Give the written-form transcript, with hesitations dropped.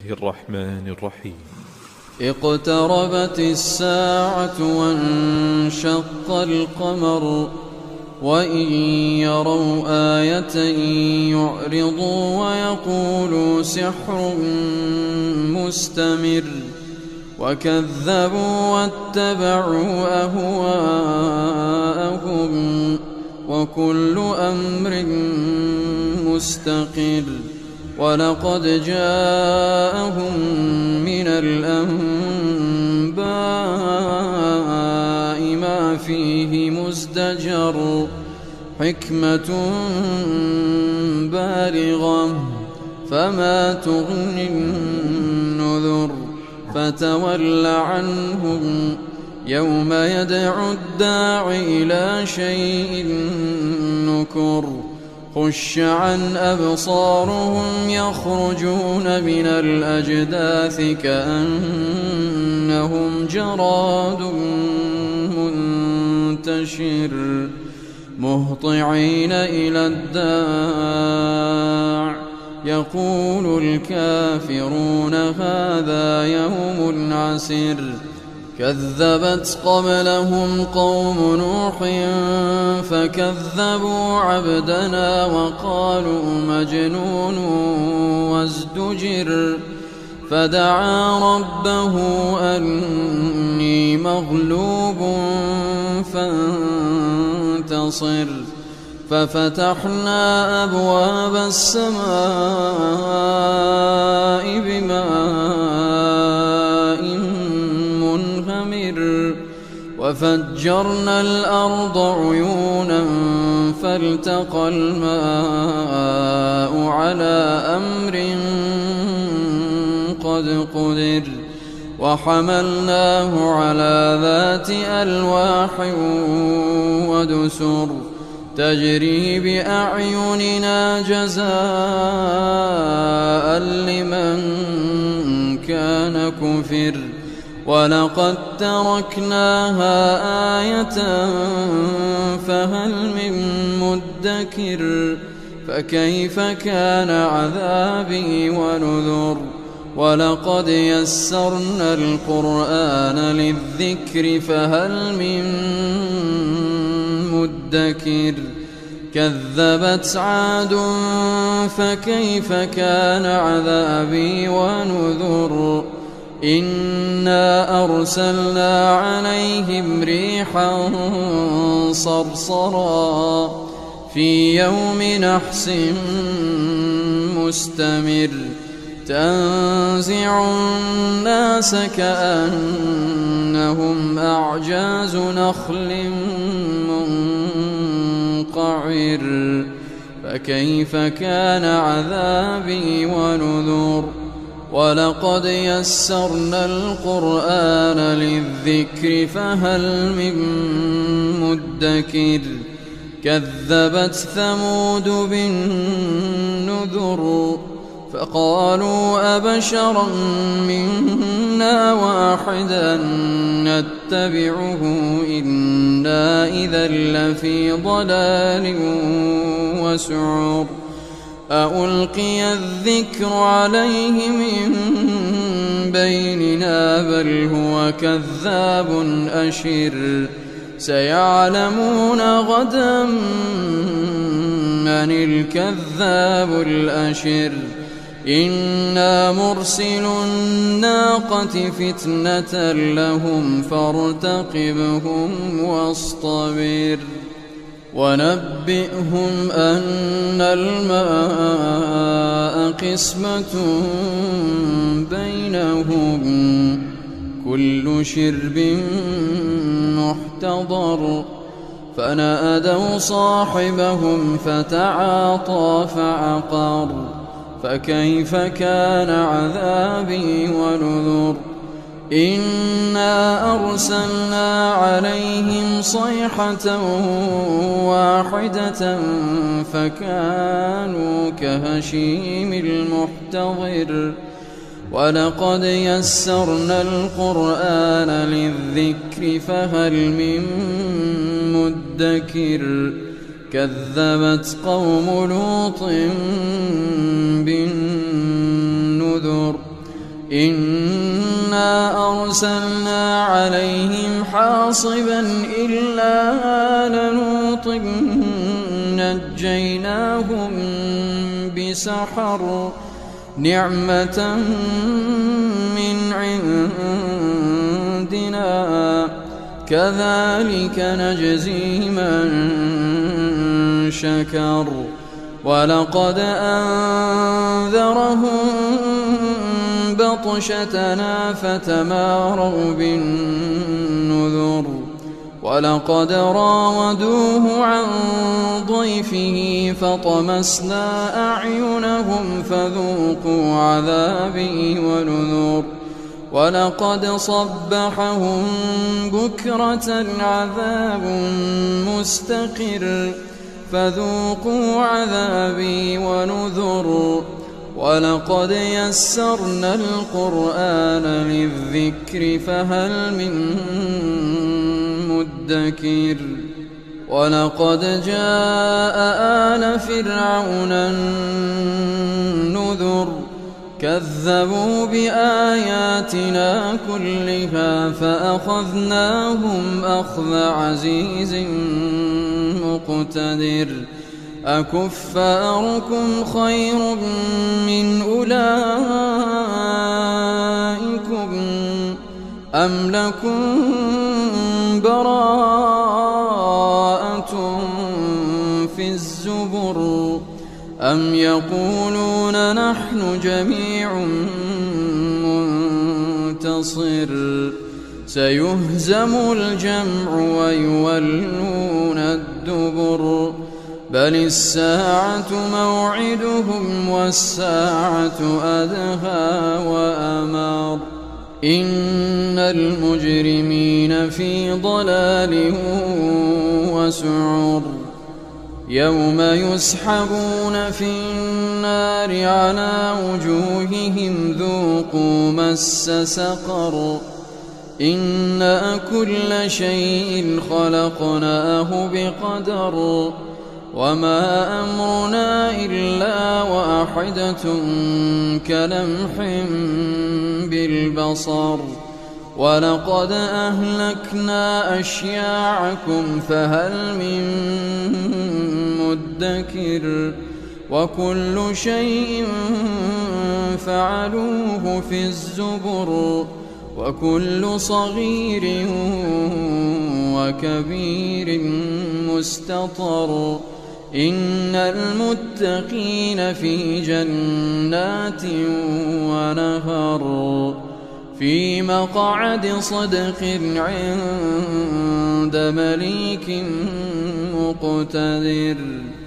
الرحمن الرحيم. اقتربت الساعة وانشق القمر وإن يروا آية يعرضوا ويقولوا سحر مستمر وكذبوا واتبعوا أهواءهم وكل أمر مستقر ولقد جاءهم من الأنباء ما فيه مزدجر حكمة بالغة فما تغني النذر فتول عنهم يوم يدعو الداع إلى شيء نكر خش عن أبصارهم يخرجون من الأجداث كأنهم جراد منتشر مهطعين إلى الداع يقول الكافرون هذا يوم عسر كذبت قبلهم قوم نوح فكذبوا عبدنا وقالوا مجنون وازدجر فدعا ربه أني مغلوب فانتصر ففتحنا أبواب السماء بماء منهمر وفجرنا الأرض عيونا فالتقى الماء على أمر قد قدر وحملناه على ذات ألواح ودسر تجري بأعيننا جزاء لمن كان كفر ولقد تركناها آية فهل من مدكر فكيف كان عذابي ونذر ولقد يسرنا القرآن للذكر فهل من مدكر كذبت عاد فكيف كان عذابي ونذر إنا أرسلنا عليهم ريحا صرصرا في يوم نحس مستمر تنزع الناس كأنهم أعجاز نخل منقعر فكيف كان عذابي ونذر ولقد يسرنا القرآن للذكر فهل من مدكر كذبت ثمود بالنذر فقالوا أبشرا منا واحدا نتبعه إنا إذا لفي ضلال وسعر ألقي الذكر عليه من بيننا بل هو كذاب أشر سيعلمون غدا من الكذاب الأشر إنا مرسل الناقة فتنة لهم فارتقبهم واصطبر ونبئهم أن الماء قسمة بينهم كل شرب محتضر فنادوا صاحبهم فتعاطى فعقر فكيف كان عذابي ونذر إنا أرسلنا عليهم صيحة واحدة فكانوا كهشيم المحتضر ولقد يسرنا القرآن للذكر فهل من مدكر كذبت قوم لوط بالنذر إنا أرسلنا عليهم حاصبا إلا آل لوط نجيناهم بسحر نعمة من عندنا كذلك نجزي من شكر ولقد أنذرهم بطشتنا فتماروا بالنذر ولقد راودوه عن ضيفه فطمسنا أعينهم فذوقوا عذابي ونذر ولقد صبحهم بكرة عذاب مستقر فذوقوا عذابي ونذر ولقد يسرنا القرآن للذكر فهل من مدكر ولقد جاء آل فرعون النذر كذبوا بآياتنا كلها فأخذناهم أخذ عزيز مقتدر أكفاركم خير من أولئكم أم لكم براءة في الزبر أم يقولون نحن جميع منتصر سيهزم الجمع ويولون الدبر بل الساعة موعدهم والساعة أدهى وأمر إن المجرمين في ضلال وسعر يوم يسحبون في النار على وجوههم ذوقوا مس سقر إنا كل شيء خلقناه بقدر وما أمرنا إلا واحدة كلمح بالبصر ولقد أهلكنا أشياعكم فهل من مدكر وكل شيء فعلوه في الزبر وكل صغير وكبير مستطر إن المتقين في جنات ونهر في مقعد صدق عند مليك مقتدر.